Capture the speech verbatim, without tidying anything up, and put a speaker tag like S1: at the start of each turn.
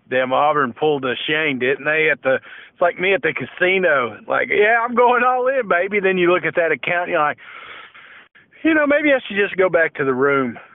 S1: damn Auburn pulled a Shane, didn't they? At the it's like me at the casino. Like, yeah, I'm going all in, baby. Then you look at that account, and you're like, you know, maybe I should just go back to the room.